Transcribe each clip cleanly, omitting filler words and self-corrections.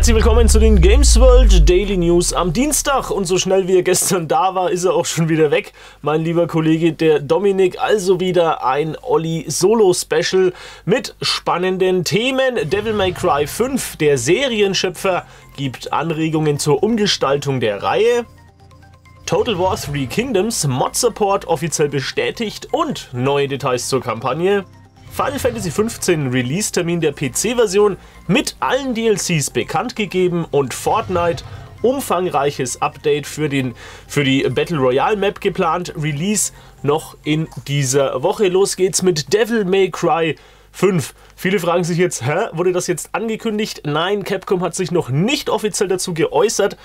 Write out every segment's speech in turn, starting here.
Herzlich willkommen zu den Games World Daily News am Dienstag. Und so schnell wie er gestern da war, ist er auch schon wieder weg. Mein lieber Kollege, der Dominik, also wieder ein Olli Solo Special mit spannenden Themen. Devil May Cry 5, der Serienschöpfer, gibt Anregungen zur Umgestaltung der Reihe. Total War 3 Kingdoms, Mod-Support offiziell bestätigt und neue Details zur Kampagne. Final Fantasy XV Release-Termin der PC-Version mit allen DLCs bekannt gegeben und Fortnite, umfangreiches Update für die Battle Royale Map geplant, Release noch in dieser Woche. Los geht's mit Devil May Cry 5. Viele fragen sich jetzt, wurde das jetzt angekündigt? Nein, Capcom hat sich noch nicht offiziell dazu geäußert,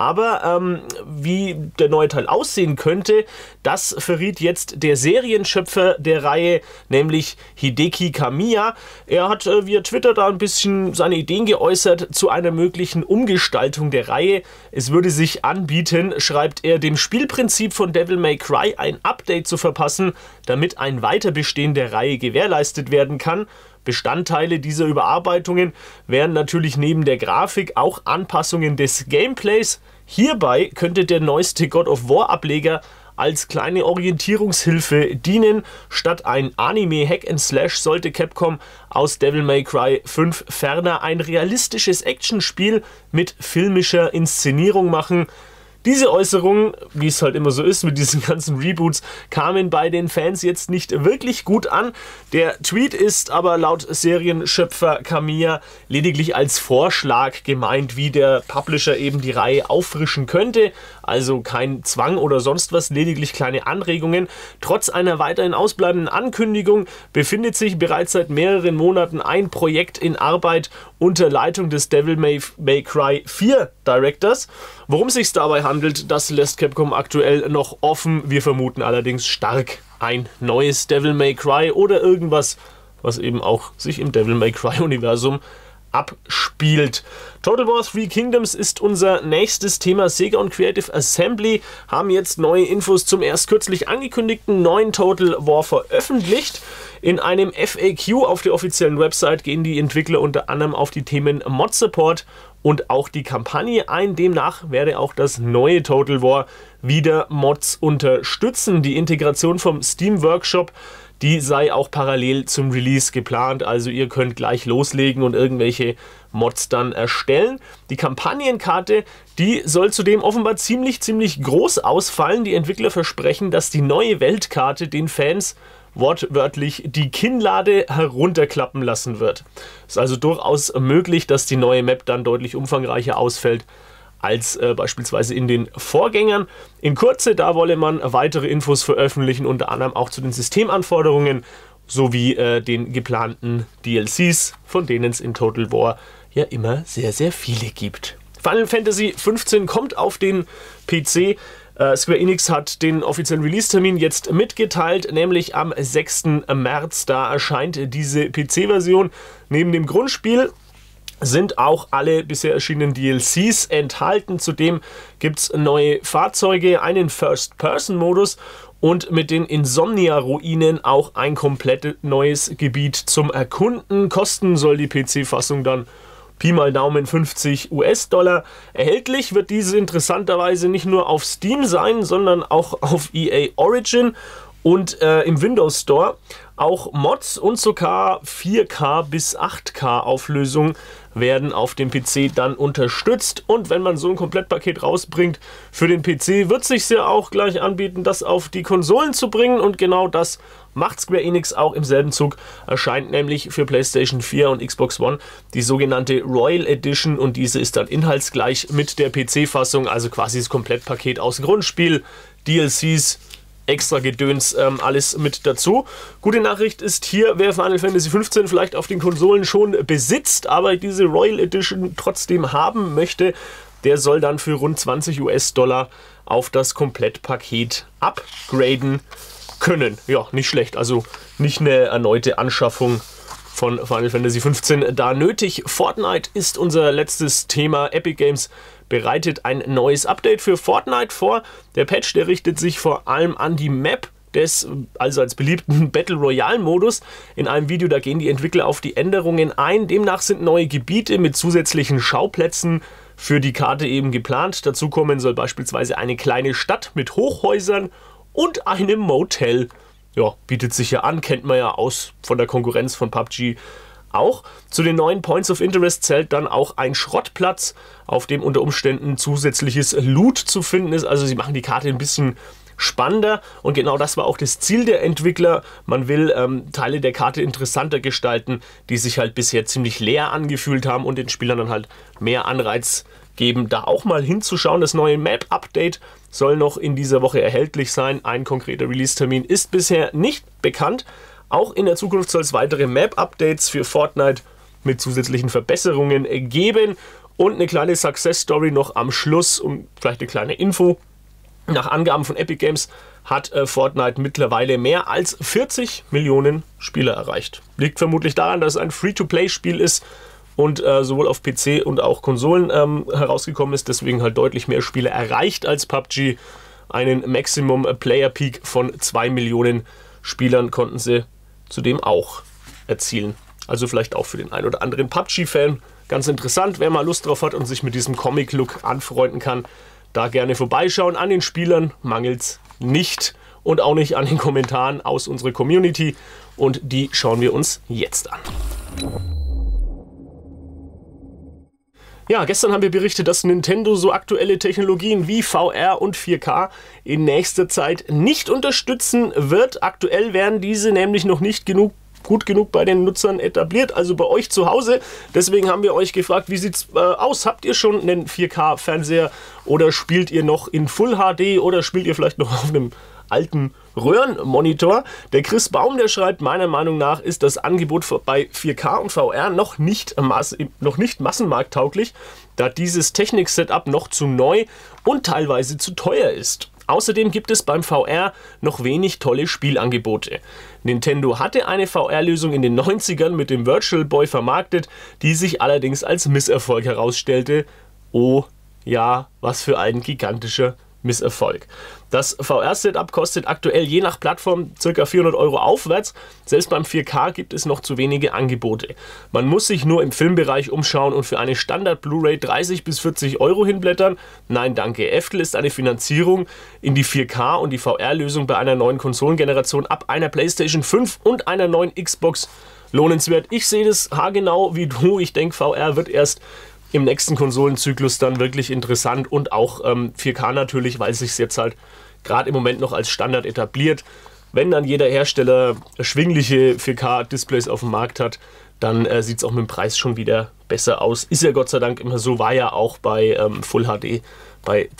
aber wie der neue Teil aussehen könnte, das verriet jetzt der Serienschöpfer der Reihe, nämlich Hideki Kamiya. Er hat via Twitter da ein bisschen seine Ideen geäußert zu einer möglichen Umgestaltung der Reihe. Es würde sich anbieten, schreibt er, dem Spielprinzip von Devil May Cry ein Update zu verpassen, damit ein Weiterbestehen der Reihe gewährleistet werden kann. Bestandteile dieser Überarbeitungen wären natürlich neben der Grafik auch Anpassungen des Gameplays. Hierbei könnte der neueste God of War Ableger als kleine Orientierungshilfe dienen. Statt ein Anime-Hack-and-Slash sollte Capcom aus Devil May Cry 5 ferner ein realistisches Actionspiel mit filmischer Inszenierung machen. Diese Äußerungen, wie es halt immer so ist mit diesen ganzen Reboots, kamen bei den Fans jetzt nicht wirklich gut an. Der Tweet ist aber laut Serienschöpfer Kamiya lediglich als Vorschlag gemeint, wie der Publisher eben die Reihe auffrischen könnte. Also kein Zwang oder sonst was, lediglich kleine Anregungen. Trotz einer weiterhin ausbleibenden Ankündigung befindet sich bereits seit mehreren Monaten ein Projekt in Arbeit unter Leitung des Devil May Cry 4 Directors. Worum es sich dabei handelt, das lässt Capcom aktuell noch offen. Wir vermuten allerdings stark ein neues Devil May Cry oder irgendwas, was eben auch sich im Devil May Cry Universum abspielt. Total War 3 Kingdoms ist unser nächstes Thema. Sega und Creative Assembly haben jetzt neue Infos zum erst kürzlich angekündigten neuen Total War veröffentlicht. In einem FAQ auf der offiziellen Website gehen die Entwickler unter anderem auf die Themen Mod Support und auch die Kampagne ein. Demnach werde auch das neue Total War wieder Mods unterstützen. Die Integration vom Steam Workshop, die sei auch parallel zum Release geplant, also ihr könnt gleich loslegen und irgendwelche Mods dann erstellen. Die Kampagnenkarte, die soll zudem offenbar ziemlich groß ausfallen. Die Entwickler versprechen, dass die neue Weltkarte den Fans wortwörtlich die Kinnlade herunterklappen lassen wird. Es ist also durchaus möglich, dass die neue Map dann deutlich umfangreicher ausfällt als beispielsweise in den Vorgängern. In Kürze, da wolle man weitere Infos veröffentlichen, unter anderem auch zu den Systemanforderungen sowie den geplanten DLCs, von denen es in Total War ja immer sehr viele gibt. Final Fantasy XV kommt auf den PC. Square Enix hat den offiziellen Release-Termin jetzt mitgeteilt, nämlich am 6. März. Da erscheint diese PC-Version. Neben dem Grundspiel sind auch alle bisher erschienenen DLCs enthalten. Zudem gibt es neue Fahrzeuge, einen First-Person-Modus und mit den Insomnia-Ruinen auch ein komplett neues Gebiet zum Erkunden. Kosten soll die PC-Fassung dann Pi mal Daumen 50 US-Dollar. Erhältlich wird diese interessanterweise nicht nur auf Steam sein, sondern auch auf EA Origin und im Windows Store. Auch Mods und sogar 4K bis 8K Auflösung werden auf dem PC dann unterstützt. Und wenn man so ein Komplettpaket rausbringt für den PC, wird es sich ja auch gleich anbieten, das auf die Konsolen zu bringen. Und genau das macht Square Enix auch im selben Zug. Erscheint nämlich für PlayStation 4 und Xbox One die sogenannte Royal Edition. Und diese ist dann inhaltsgleich mit der PC-Fassung, also quasi das Komplettpaket aus Grundspiel, DLCs, extra Gedöns, alles mit dazu. Gute Nachricht ist hier, wer Final Fantasy XV vielleicht auf den Konsolen schon besitzt, aber diese Royal Edition trotzdem haben möchte, der soll dann für rund 20 US-Dollar auf das Komplettpaket upgraden können. Ja, nicht schlecht, also nicht eine erneute Anschaffung von Final Fantasy XV da nötig. Fortnite ist unser letztes Thema. Epic Games bereitet ein neues Update für Fortnite vor. Der Patch, der richtet sich vor allem an die Map also als beliebten Battle Royale Modus. In einem Video, da gehen die Entwickler auf die Änderungen ein. Demnach sind neue Gebiete mit zusätzlichen Schauplätzen für die Karte eben geplant. Dazu kommen soll beispielsweise eine kleine Stadt mit Hochhäusern und einem Motel. Ja, bietet sich ja an, kennt man ja aus von der Konkurrenz von PUBG auch. Zu den neuen Points of Interest zählt dann auch ein Schrottplatz, auf dem unter Umständen zusätzliches Loot zu finden ist. Also sie machen die Karte ein bisschen spannender und genau das war auch das Ziel der Entwickler. Man will Teile der Karte interessanter gestalten, die sich halt bisher ziemlich leer angefühlt haben und den Spielern dann halt mehr Anreiz geben, da auch mal hinzuschauen. Das neue Map-Update soll noch in dieser Woche erhältlich sein. Ein konkreter Release-Termin ist bisher nicht bekannt. Auch in der Zukunft soll es weitere Map-Updates für Fortnite mit zusätzlichen Verbesserungen geben. Und eine kleine Success-Story noch am Schluss und vielleicht eine kleine Info. Nach Angaben von Epic Games hat Fortnite mittlerweile mehr als 40 Millionen Spieler erreicht. Liegt vermutlich daran, dass es ein Free-to-Play-Spiel ist und sowohl auf PC und auch Konsolen herausgekommen ist. Deswegen halt deutlich mehr Spieler erreicht als PUBG. Einen Maximum Player Peak von 2 Millionen Spielern konnten sie zudem auch erzielen. Also vielleicht auch für den einen oder anderen PUBG-Fan ganz interessant, wer mal Lust drauf hat und sich mit diesem Comic-Look anfreunden kann. Da gerne vorbeischauen. An den Spielern mangelt es nicht und auch nicht an den Kommentaren aus unserer Community. Und die schauen wir uns jetzt an. Ja, gestern haben wir berichtet, dass Nintendo so aktuelle Technologien wie VR und 4K in nächster Zeit nicht unterstützen wird. Aktuell werden diese nämlich noch nicht gut genug bei den Nutzern etabliert, also bei euch zu Hause. Deswegen haben wir euch gefragt, wie sieht es aus? Habt ihr schon einen 4K-Fernseher oder spielt ihr noch in Full HD oder spielt ihr vielleicht noch auf einem alten Röhrenmonitor? Der Chris Baum, der schreibt, meiner Meinung nach ist das Angebot bei 4K und VR noch nicht massenmarkttauglich, da dieses Technik-Setup noch zu neu und teilweise zu teuer ist. Außerdem gibt es beim VR noch wenig tolle Spielangebote. Nintendo hatte eine VR-Lösung in den 90ern mit dem Virtual Boy vermarktet, die sich allerdings als Misserfolg herausstellte. Oh ja, was für ein gigantischer Misserfolg. Das VR-Setup kostet aktuell je nach Plattform ca. 400 € aufwärts. Selbst beim 4K gibt es noch zu wenige Angebote. Man muss sich nur im Filmbereich umschauen und für eine Standard-Blu-ray 30 bis 40 € hinblättern. Nein, danke. Eftel ist eine Finanzierung in die 4K und die VR-Lösung bei einer neuen Konsolengeneration ab einer PlayStation 5 und einer neuen Xbox lohnenswert. Ich sehe das haargenau wie du. Ich denke, VR wird erst im nächsten Konsolenzyklus dann wirklich interessant und auch 4K natürlich, weil es sich jetzt halt gerade im Moment noch als Standard etabliert. Wenn dann jeder Hersteller erschwingliche 4K-Displays auf dem Markt hat, dann sieht es auch mit dem Preis schon wieder besser aus. Ist ja Gott sei Dank immer so, war ja auch bei Full HD, bei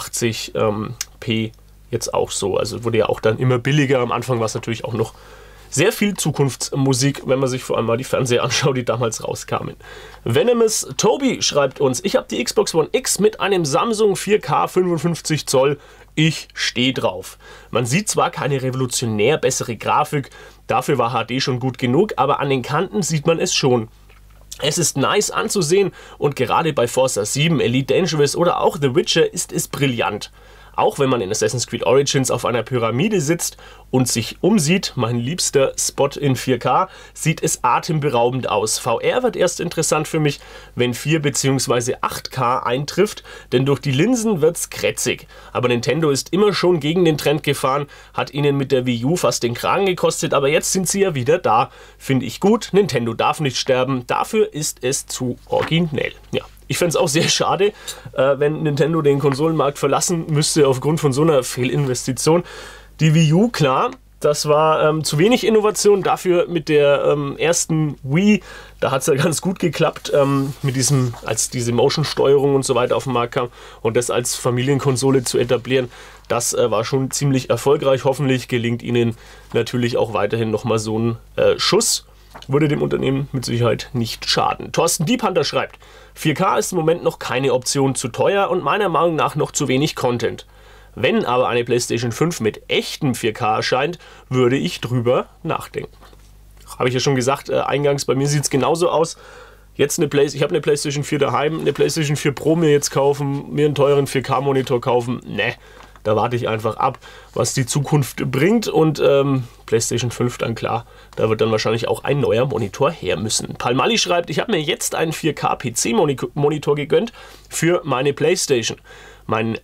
1080p jetzt auch so. Also wurde ja auch dann immer billiger. Am Anfang war es natürlich auch noch sehr viel Zukunftsmusik, wenn man sich vor allem mal die Fernseher anschaut, die damals rauskamen. Venomous Toby schreibt uns, ich habe die Xbox One X mit einem Samsung 4K 55 Zoll. Ich stehe drauf. Man sieht zwar keine revolutionär bessere Grafik, dafür war HD schon gut genug, aber an den Kanten sieht man es schon. Es ist nice anzusehen und gerade bei Forza 7, Elite Dangerous oder auch The Witcher ist es brillant. Auch wenn man in Assassin's Creed Origins auf einer Pyramide sitzt und sich umsieht, mein liebster Spot in 4K, sieht es atemberaubend aus. VR wird erst interessant für mich, wenn 4 bzw. 8K eintrifft, denn durch die Linsen wird's krätzig. Aber Nintendo ist immer schon gegen den Trend gefahren, hat ihnen mit der Wii U fast den Kragen gekostet, aber jetzt sind sie ja wieder da. Finde ich gut, Nintendo darf nicht sterben, dafür ist es zu originell. Ja. Ich fände es auch sehr schade, wenn Nintendo den Konsolenmarkt verlassen müsste aufgrund von so einer Fehlinvestition. Die Wii U, klar, das war zu wenig Innovation. Dafür mit der ersten Wii, da hat es ja ganz gut geklappt, mit diesem, als diese Motion-Steuerung und so weiter auf den Markt kam und das als Familienkonsole zu etablieren. Das war schon ziemlich erfolgreich. Hoffentlich gelingt ihnen natürlich auch weiterhin nochmal so ein Schuss. Würde dem Unternehmen mit Sicherheit nicht schaden. Thorsten Diephunter schreibt, 4K ist im Moment noch keine Option, zu teuer und meiner Meinung nach noch zu wenig Content. Wenn aber eine PlayStation 5 mit echtem 4K erscheint, würde ich drüber nachdenken. Habe ich ja schon gesagt, eingangs, bei mir sieht es genauso aus. Jetzt ich habe eine PlayStation 4 daheim, eine PlayStation 4 Pro mir jetzt kaufen, mir einen teuren 4K-Monitor kaufen, ne. Da warte ich einfach ab, was die Zukunft bringt und PlayStation 5 dann klar, da wird dann wahrscheinlich auch ein neuer Monitor her müssen. Palmali schreibt, ich habe mir jetzt einen 4K-PC-Monitor gegönnt für meine PlayStation. Meine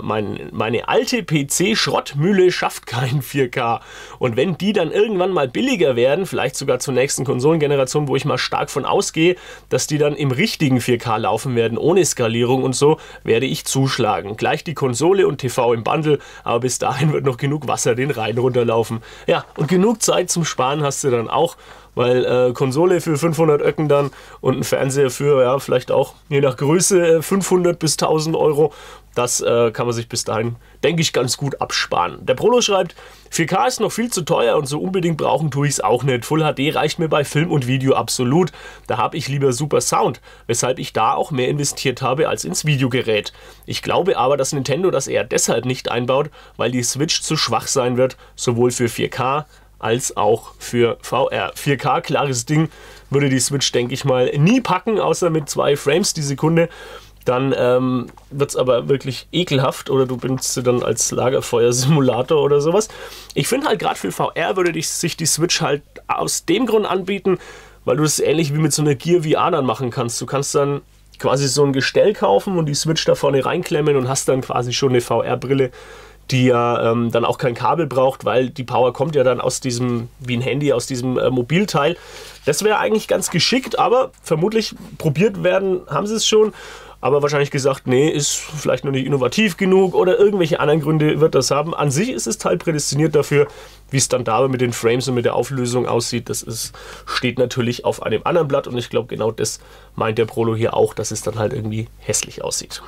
alte PC-Schrottmühle schafft kein 4K. Und wenn die dann irgendwann mal billiger werden, vielleicht sogar zur nächsten Konsolengeneration, wo ich mal stark von ausgehe, dass die dann im richtigen 4K laufen werden, ohne Skalierung und so, werde ich zuschlagen. Gleich die Konsole und TV im Bundle, aber bis dahin wird noch genug Wasser den Rhein runterlaufen. Ja, und genug Zeit zum Sparen hast du dann auch, weil Konsole für 500 Öcken dann und ein Fernseher für, ja, vielleicht auch je nach Größe 500 bis 1000 Euro. Das kann man sich bis dahin, denke ich, ganz gut absparen. Der Prolo schreibt, 4K ist noch viel zu teuer und so unbedingt brauchen tue ich es auch nicht. Full HD reicht mir bei Film und Video absolut. Da habe ich lieber super Sound, weshalb ich da auch mehr investiert habe als ins Videogerät. Ich glaube aber, dass Nintendo das eher deshalb nicht einbaut, weil die Switch zu schwach sein wird, sowohl für 4K als auch für VR. 4K, klares Ding, würde die Switch, denke ich mal, nie packen, außer mit 2 Frames die Sekunde. Dann wird es aber wirklich ekelhaft oder du benutzt sie dann als Lagerfeuersimulator oder sowas. Ich finde halt gerade für VR würde sich die Switch halt aus dem Grund anbieten, weil du es ähnlich wie mit so einer Gear VR dann machen kannst. Du kannst dann quasi so ein Gestell kaufen und die Switch da vorne reinklemmen und hast dann quasi schon eine VR-Brille, die ja dann auch kein Kabel braucht, weil die Power kommt ja dann aus diesem, wie ein Handy, aus diesem Mobilteil. Das wäre eigentlich ganz geschickt, aber vermutlich probiert werden haben sie es schon. Aber wahrscheinlich gesagt, nee, ist vielleicht noch nicht innovativ genug oder irgendwelche anderen Gründe wird das haben. An sich ist das Teil prädestiniert dafür, wie es dann dabei mit den Frames und mit der Auflösung aussieht. Das steht natürlich auf einem anderen Blatt und ich glaube genau das meint der Prolo hier auch, dass es dann halt irgendwie hässlich aussieht.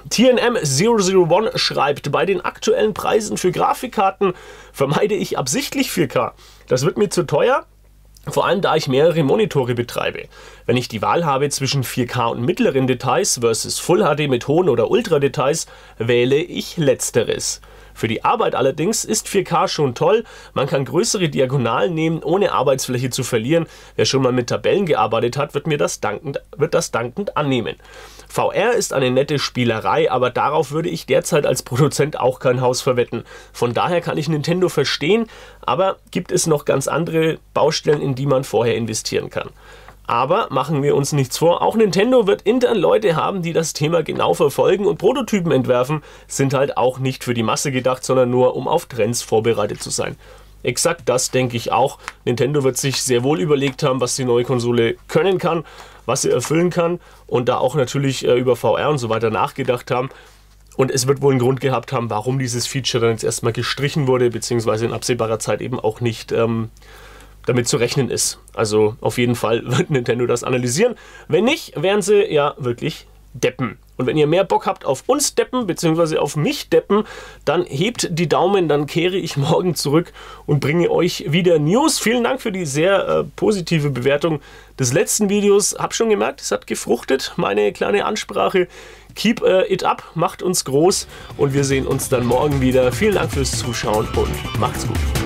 TNM001 schreibt, bei den aktuellen Preisen für Grafikkarten vermeide ich absichtlich 4K. Das wird mir zu teuer. Vor allem, da ich mehrere Monitore betreibe. Wenn ich die Wahl habe zwischen 4K und mittleren Details versus Full HD mit hohen oder Ultra-Details, wähle ich Letzteres. Für die Arbeit allerdings ist 4K schon toll, man kann größere Diagonalen nehmen, ohne Arbeitsfläche zu verlieren. Wer schon mal mit Tabellen gearbeitet hat, wird das dankend annehmen. VR ist eine nette Spielerei, aber darauf würde ich derzeit als Produzent auch kein Haus verwetten. Von daher kann ich Nintendo verstehen, aber gibt es noch ganz andere Baustellen, in die man vorher investieren kann. Aber machen wir uns nichts vor, auch Nintendo wird intern Leute haben, die das Thema genau verfolgen und Prototypen entwerfen, sind halt auch nicht für die Masse gedacht, sondern nur um auf Trends vorbereitet zu sein. Exakt das denke ich auch. Nintendo wird sich sehr wohl überlegt haben, was die neue Konsole können kann, was sie erfüllen kann und da auch natürlich über VR und so weiter nachgedacht haben. Und es wird wohl einen Grund gehabt haben, warum dieses Feature dann jetzt erstmal gestrichen wurde, beziehungsweise in absehbarer Zeit eben auch nicht damit zu rechnen ist. Also auf jeden Fall wird Nintendo das analysieren. Wenn nicht, wären sie ja wirklich Deppen. Und wenn ihr mehr Bock habt auf uns Deppen, beziehungsweise auf mich Deppen, dann hebt die Daumen, dann kehre ich morgen zurück und bringe euch wieder News. Vielen Dank für die sehr positive Bewertung des letzten Videos. Hab schon gemerkt, es hat gefruchtet, meine kleine Ansprache. Keep it up, macht uns groß und wir sehen uns dann morgen wieder. Vielen Dank fürs Zuschauen und macht's gut.